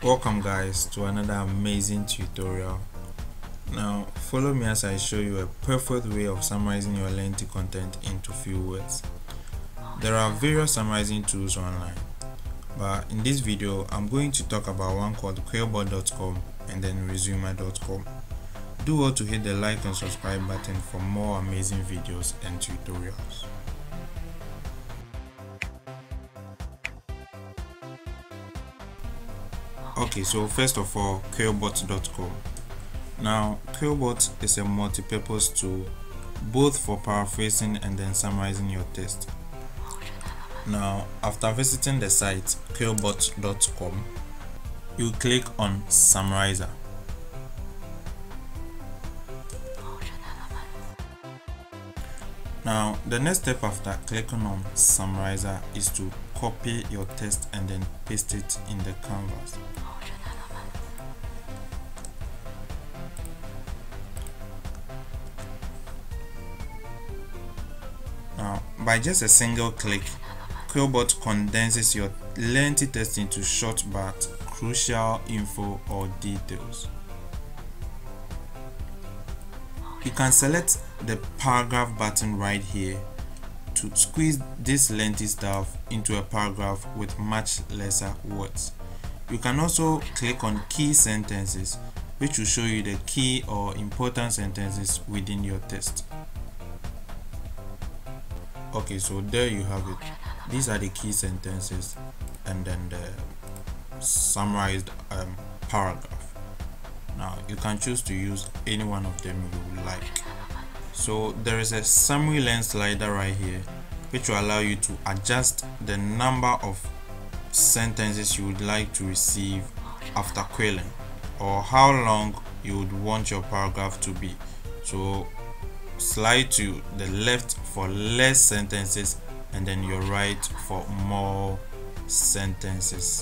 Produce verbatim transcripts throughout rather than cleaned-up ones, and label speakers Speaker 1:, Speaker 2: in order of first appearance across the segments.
Speaker 1: Welcome guys to another amazing tutorial. Now follow me as I show you a perfect way of summarizing your lengthy content into few words. There are various summarizing tools online, but in this video I'm going to talk about one called Quillbot dot com and then Resumer dot com. Do well to hit the like and subscribe button for more amazing videos and tutorials. Okay, so first of all, Quillbot dot com. Now, Quillbot is a multi-purpose tool, both for paraphrasing and then summarizing your text. Now, after visiting the site Quillbot dot com, you click on Summarizer. Now, the next step after clicking on Summarizer is to copy your text and then paste it in the canvas. Now, by just a single click, Quillbot condenses your lengthy text into short but crucial info or details. You can select the paragraph button right here to squeeze this lengthy stuff into a paragraph with much lesser words. You can also click on key sentences, which will show you the key or important sentences within your text. Okay, so there you have it. These are the key sentences and then the summarized um, paragraph. Now you can choose to use any one of them you would like. So there is a summary length slider right here, which will allow you to adjust the number of sentences you would like to receive after quilling, or how long you would want your paragraph to be. So slide to the left for less sentences and then your right for more sentences.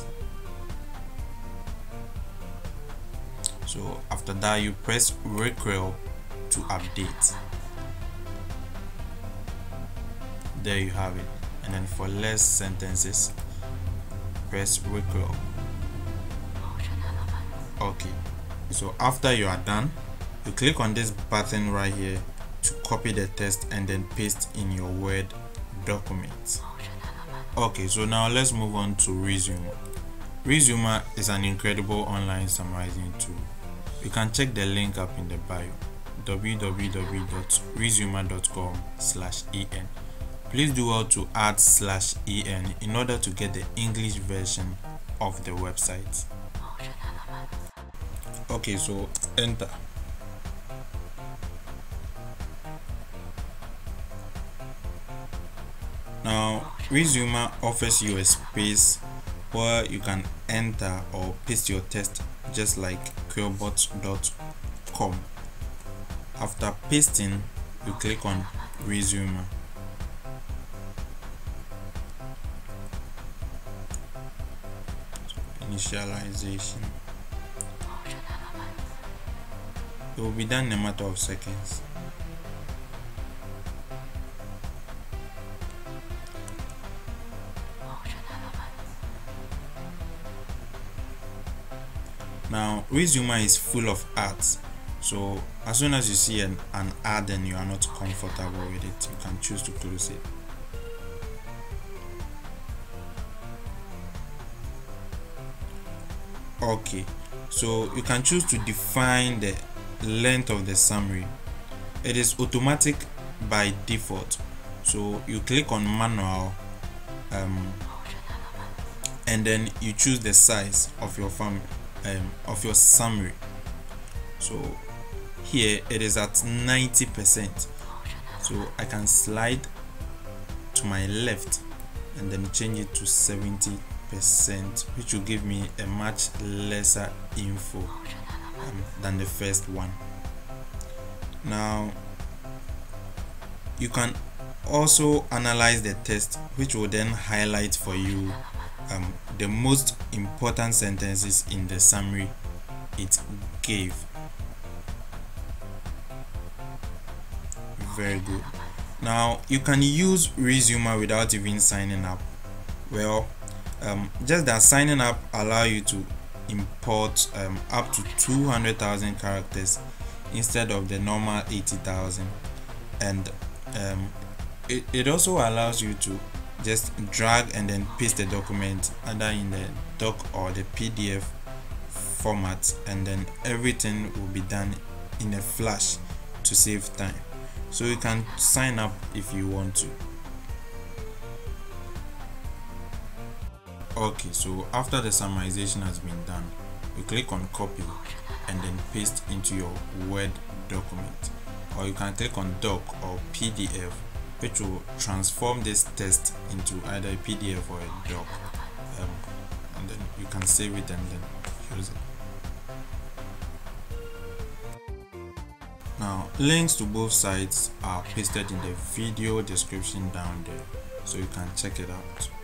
Speaker 1: So after that, you press requill to update. There you have it. And then for less sentences, press requill. Okay, so after you are done, you click on this button right here to copy the text and then paste in your Word document. Okay, so now let's move on to Resumer. Resumer is an incredible online summarizing tool. You can check the link up in the bio, w w w dot resumer dot com slash e n. Please do well to add slash en in order to get the English version of the website. Okay, so enter. Now, Resumer offers you a space where you can enter or paste your text just like Quillbot dot com. After pasting, you click on Resumer. So, initialization. It will be done in a matter of seconds. Now, Resumer is full of ads, so as soon as you see an, an ad and you are not comfortable with it, you can choose to close it. Okay, so you can choose to define the length of the summary. It is automatic by default, so you click on manual um, and then you choose the size of your fam um, of your summary. So here it is at ninety percent, so I can slide to my left and then change it to seventy percent, which will give me a much lesser info um, than the first one. Now you can also analyze the text, which will then highlight for you um, the most important sentences in the summary it gave. Very good. Now you can use Resumer without even signing up. Well, um, just that signing up allow you to import um, up to two hundred thousand characters instead of the normal eighty thousand, and um, it, it also allows you to just drag and then paste the document either in the doc or the P D F format, and then everything will be done in a flash to save time. So you can sign up if you want to. Okay, so after the summarization has been done, you click on copy and then paste into your Word document, or you can click on doc or P D F, which will transform this text into either a P D F or a doc, um, and then you can save it and then use it. Now, links to both sites are pasted in the video description down there, so you can check it out.